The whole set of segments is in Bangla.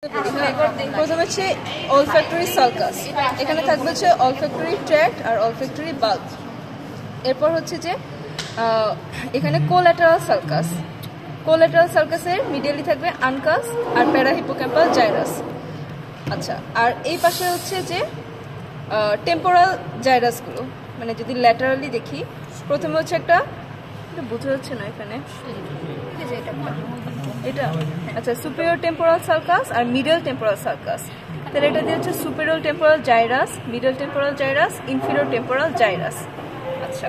প্রথমে হচ্ছে olfactory sulcus, এখানে থাকবে হচ্ছে olfactory tract আর olfactory bulb। এরপর হচ্ছে যে এখানে collateral sulcus, collateral sulcus এর মিডিয়ালি থাকবে আনকাস আর প্যারাহিপোক্যাম্পাল জাইরাস। আচ্ছা, আর এই পাশে হচ্ছে যে টেম্পোরাল জাইরাসগুলো, মানে যদি ল্যাটারালি দেখি, প্রথমে হচ্ছে একটা বোঝা যাচ্ছে না এখানে, এটা আচ্ছা সুপিরিয়র টেম্পোরাল সার্কাস আর মিডল টেম্পোরাল সার্কাস। তাহলে এটা দিয়ে হচ্ছে superior temporal gyrus, middle temporal gyrus, inferior temporal gyrus. আচ্ছা,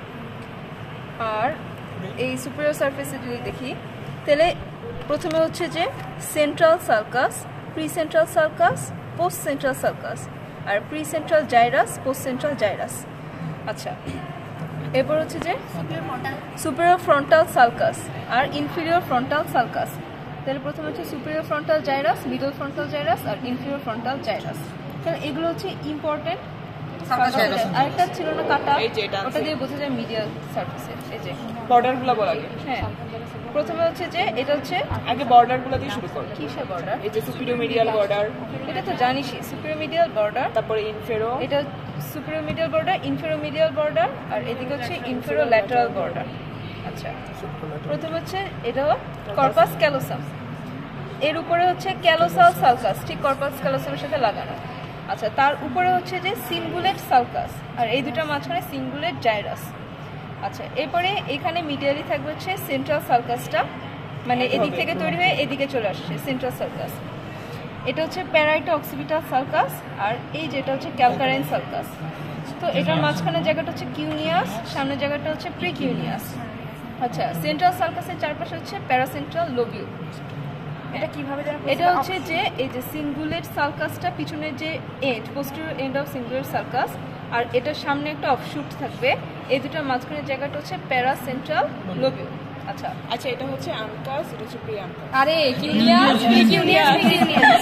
আর এই সুপিরিয়র সারফেসে যদি দেখি তাহলে প্রথমে হচ্ছে যে central sulcus, precentral sulcus, postcentral sulcus, আর precentral gyrus, postcentral gyrus. আচ্ছা, এরপর হচ্ছে যে সুপিরিয়র ফ্রন্টাল সার্কাস আর ইনফিরিয়র ফ্রন্টাল সার্কাস। তাহলে প্রথমে হচ্ছে superior frontal gyrus, middle frontal gyrus আর ইনফিরিয়র ফ্রন্টাল জাইরাস। তাহলে এগুলো হচ্ছে ইম্পর্টেন্ট। আরেকটা ছিল না কাটা, ওটা দিয়ে বোঝা যায় মিডিয়াল সারফেসে। এই যে বর্ডারগুলো বলা যায়। হ্যাঁ, প্রথমে হচ্ছে যে এটা হচ্ছে আগে বর্ডারগুলো দিয়ে শুরু করো। কিসের বর্ডার? এই যে সুপিরিয়র মিডিয়াল বর্ডার, এটা তো জানিসই, সুপিরিয়র মিডিয়াল বর্ডার, তারপরে ইনফেরো, এটা superior medial border, infero medial border, আর এদিকে হচ্ছে ইনফেরো ল্যাটারাল বর্ডার। আচ্ছা, প্রথমে হচ্ছে এটা কর্পাস ক্যালোসাম, এর উপরে হচ্ছে ক্যালোসাল সালকাস, ঠিক কর্পাস ক্যালোসামের সাথে লাগানো। আচ্ছা, তার উপরে হচ্ছে যে সিঙ্গুলেট সালকাস, আর এই দুটার মাঝখানে সিঙ্গুলেট জাইরাস। আচ্ছা, এরপরে এখানে মিডিয়ালি থাকবে হচ্ছে সেন্ট্রাল সালকাসটা, মানে এদিক থেকে তৈরি হয়ে এদিকে চলে আসছে সেন্ট্রাল সালকাস। এটা হচ্ছে প্যারাইটো অক্সিপিটাল সালকাস, আর এই যেটা হচ্ছে ক্যালকারাইন সালকাস। তো এটার মাঝখানে জায়গাটা হচ্ছে কিউনিয়াস, সামনের জায়গাটা হচ্ছে প্রিকিউনিয়াস। আচ্ছা, সেন্ট্রাল সালকাসের চারপাশে হচ্ছে প্যারাসেন্ট্রাল লোবিউল। এটা কিভাবে জানা? এটা হচ্ছে যে এই যে সিঙ্গুলেট সালকাসটা পিছনের যে end, posterior end of cingulate sulcus, আর এটার সামনে একটা অফশুট থাকবে, এই দুটোর মাঝখানের জায়গাটা হচ্ছে প্যারাসেন্ট্রাল লোবিউল। আচ্ছা আচ্ছা, এটা হচ্ছে আনকাস, এটা হচ্ছে প্রি আনকাস। আরে কিউনিয়াস, প্রিকিউনিয়াস, প্রিকিউনিয়াস।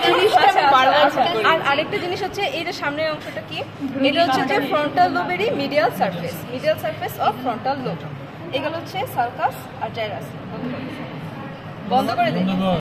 আর আরেকটা জিনিস হচ্ছে এই যে সামনের অংশটা কি, এটা হচ্ছে যে ফ্রন্টাল লোবেরই medial surface, medial surface of frontal lobe. এগুলো হচ্ছে সালকাস আর জাইরাস। বন্ধ করে দেয়।